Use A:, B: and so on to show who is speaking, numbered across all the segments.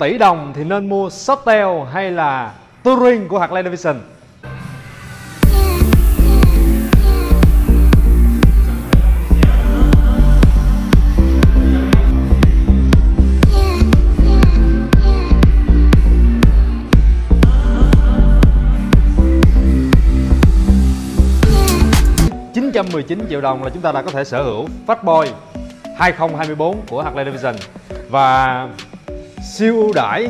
A: tỷ đồng thì nên mua Softail hay là Touring của Harley Davidson? $919 triệu là chúng ta đã có thể sở hữu Fatboy 2024 của Harley Davidson, và siêu ưu đãi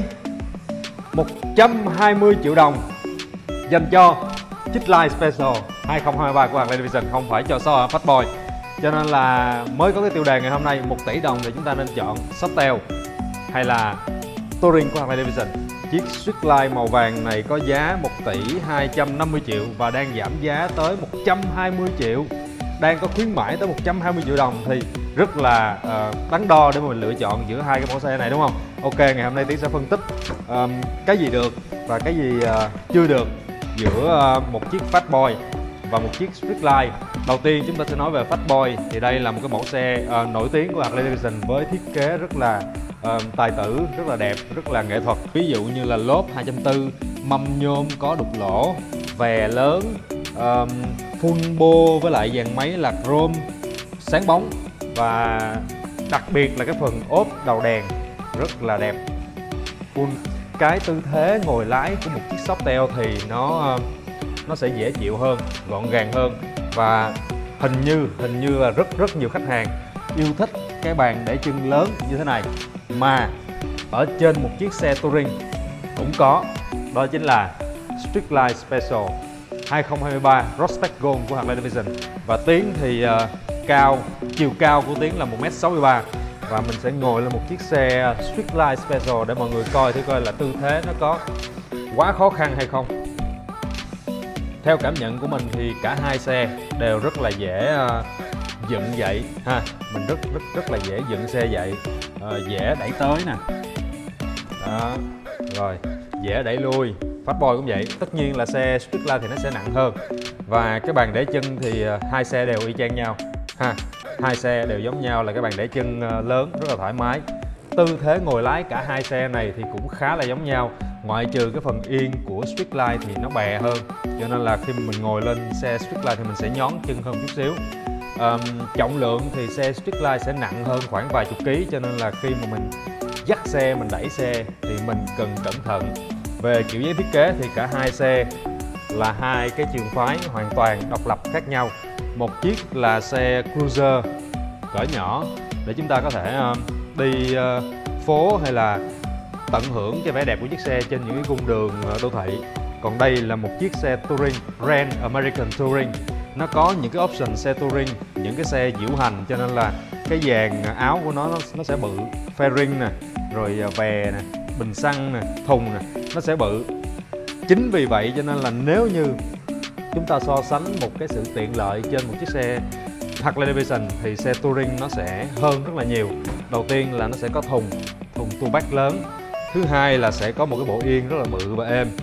A: $120 triệu dành cho Chicline Special 2023 của Harley Davidson, không phải cho Fatboy. Cho nên là mới có cái tiêu đề ngày hôm nay, 1 tỷ đồng thì chúng ta nên chọn Softail hay là Touring của Harley Davidson. Chiếc Streetline màu vàng này có giá 1.250 triệu và đang giảm giá tới 120 triệu. Đang có khuyến mãi tới 120 triệu đồng thì rất là đắn đo để mà mình lựa chọn giữa hai cái mẫu xe này, đúng không? Ok, ngày hôm nay Tiến sẽ phân tích cái gì được và cái gì chưa được giữa một chiếc Fatboy và một chiếc Streetline. Đầu tiên chúng ta sẽ nói về Fatboy. Thì đây là một cái mẫu xe nổi tiếng của Harley Davidson với thiết kế rất là tài tử, rất là đẹp, rất là nghệ thuật. Ví dụ như là lốp 2.4, mâm nhôm có đục lỗ, vè lớn, full bô với lại dàn máy là chrome sáng bóng, và đặc biệt là cái phần ốp đầu đèn rất là đẹp. Cái tư thế ngồi lái của một chiếc Softail thì nó sẽ dễ chịu hơn, gọn gàng hơn, và hình như là rất nhiều khách hàng yêu thích cái bàn để chân lớn như thế này mà ở trên một chiếc xe Touring cũng có. Đó chính là Streetline Special 2023 Prospect Gold của Harley Davidson. Và Tiến thì chiều cao của Tiến là 1m63, và mình sẽ ngồi lên một chiếc xe Streetline Special để mọi người coi là tư thế nó có quá khó khăn hay không. Theo cảm nhận của mình thì cả hai xe đều rất là dễ dựng dậy ha, mình rất là dễ dựng xe dậy, dễ đẩy tới nè, đó, rồi dễ đẩy lui. Fatboy cũng vậy, tất nhiên là xe Streetline thì nó sẽ nặng hơn, và cái bàn để chân thì hai xe đều y chang nhau ha, hai xe đều giống nhau là cái bàn để chân lớn rất là thoải mái. Tư thế ngồi lái cả hai xe này thì cũng khá là giống nhau, ngoại trừ cái phần yên của Streetline thì nó bè hơn, cho nên là khi mình ngồi lên xe Streetline thì mình sẽ nhón chân hơn chút xíu. Trọng lượng thì xe Streetline sẽ nặng hơn khoảng vài chục ký, cho nên là khi mà mình dắt xe, mình đẩy xe thì mình cần cẩn thận. Về kiểu dáng thiết kế thì cả hai xe là hai cái trường phái hoàn toàn độc lập khác nhau. Một chiếc là xe cruiser cỡ nhỏ để chúng ta có thể đi phố hay là tận hưởng cái vẻ đẹp của chiếc xe trên những cái cung đường đô thị. Còn đây là một chiếc xe Touring, Grand American Touring. Nó có những cái option xe Touring, những cái xe diễu hành, cho nên là cái dàn áo của nó sẽ bự, fairing nè, rồi vè nè, bình xăng nè, thùng nè, nó sẽ bự. Chính vì vậy cho nên là nếu như chúng ta so sánh một cái sự tiện lợi trên một chiếc xe Harley Davidson thì xe Touring nó sẽ hơn rất là nhiều. Đầu tiên là nó sẽ có thùng tour back lớn. Thứ hai là sẽ có một cái bộ yên rất là bự và êm.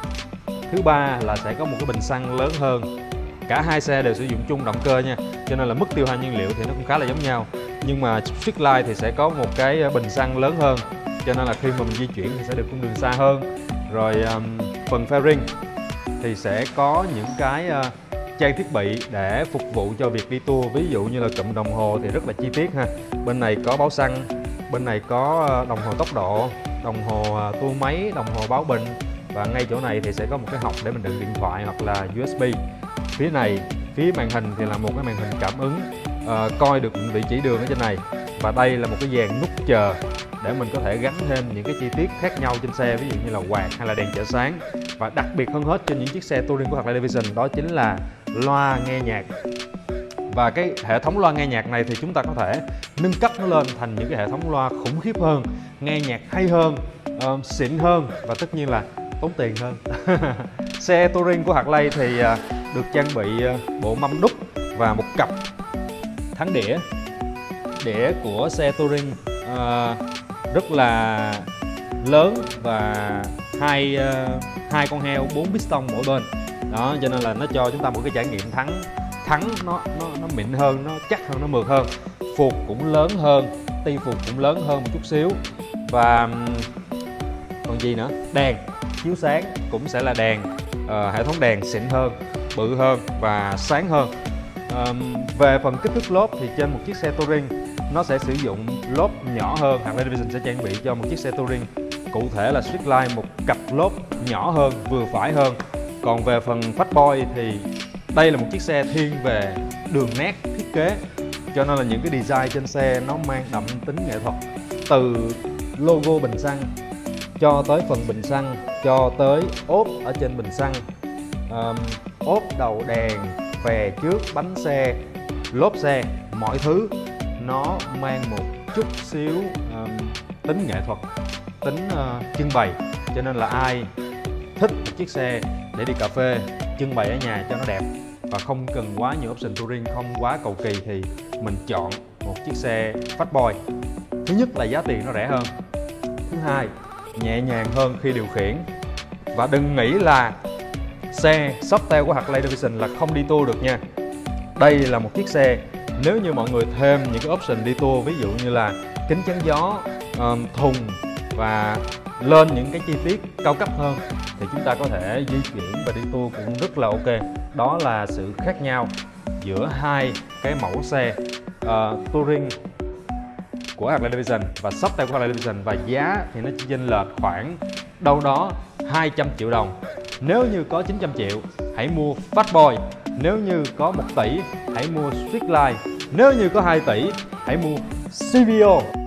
A: Thứ ba là sẽ có một cái bình xăng lớn hơn. Cả hai xe đều sử dụng chung động cơ nha, cho nên là mức tiêu hao nhiên liệu thì nó cũng khá là giống nhau. Nhưng mà Streetline thì sẽ có một cái bình xăng lớn hơn, cho nên là khi mà mình di chuyển thì sẽ được cung đường xa hơn. Rồi phần fairing thì sẽ có những cái trang thiết bị để phục vụ cho việc đi tour. Ví dụ như là cụm đồng hồ thì rất là chi tiết ha. Bên này có báo xăng, bên này có đồng hồ tốc độ, đồng hồ tua máy, đồng hồ báo bình, và ngay chỗ này thì sẽ có một cái hộc để mình đựng điện thoại hoặc là USB. Phía này, phía màn hình thì là một cái màn hình cảm ứng, coi được vị chỉ đường ở trên này. Và đây là một cái dàn nút chờ để mình có thể gắn thêm những cái chi tiết khác nhau trên xe, ví dụ như là quạt hay là đèn chợ sáng. Và đặc biệt hơn hết trên những chiếc xe Touring của Harley Davidson đó chính là loa nghe nhạc. Và cái hệ thống loa nghe nhạc này thì chúng ta có thể nâng cấp nó lên thành những cái hệ thống loa khủng khiếp hơn, nghe nhạc hay hơn, xịn hơn, và tất nhiên là tốn tiền hơn. Xe Touring của Harley thì được trang bị bộ mâm đúc và một cặp thắng đĩa. Đĩa của xe Touring rất là lớn và hai con heo 4 piston mỗi bên đó, cho nên là nó cho chúng ta một cái trải nghiệm thắng nó mịn hơn, nó chắc hơn, nó mượt hơn. Phuộc cũng lớn hơn, ti phuộc cũng lớn hơn một chút xíu, và Còn gì nữa? Đèn chiếu sáng cũng sẽ là đèn hệ thống đèn xịn hơn, bự hơn và sáng hơn. Về phần kích thước lốp thì trên một chiếc xe touring nó sẽ sử dụng lốp nhỏ hơn. Harley Davidson sẽ trang bị cho một chiếc xe touring cụ thể là Streetline một cặp lốp nhỏ hơn, vừa phải hơn. Còn về phần Fatboy thì đây là một chiếc xe thiên về đường nét thiết kế, cho nên là những cái design trên xe nó mang đậm tính nghệ thuật, từ logo bình xăng cho tới phần bình xăng, cho tới ốp ở trên bình xăng, ốp đầu đèn, phè trước, bánh xe, lốp xe, mọi thứ nó mang một chút xíu tính nghệ thuật, tính trưng bày. Cho nên là ai thích một chiếc xe để đi cà phê, trưng bày ở nhà cho nó đẹp và không cần quá nhiều option touring, không quá cầu kỳ, thì mình chọn một chiếc xe Fatboy. Thứ nhất là giá tiền nó rẻ hơn, thứ hai nhẹ nhàng hơn khi điều khiển. Và đừng nghĩ là xe Softail của Harley Davidson là không đi tour được nha. Đây là một chiếc xe nếu như mọi người thêm những cái option đi tour, ví dụ như là kính chắn gió, thùng và lên những cái chi tiết cao cấp hơn, thì chúng ta có thể di chuyển và đi tour cũng rất là ok. Đó là sự khác nhau giữa hai cái mẫu xe touring của Harley Davidson và Softail của Harley Davidson, và giá thì nó chỉ chênh lệch khoảng đâu đó 200 triệu đồng. Nếu như có 900 triệu hãy mua Fatboy, nếu như có 1 tỷ hãy mua Streetline, nếu như có 2 tỷ hãy mua CVO.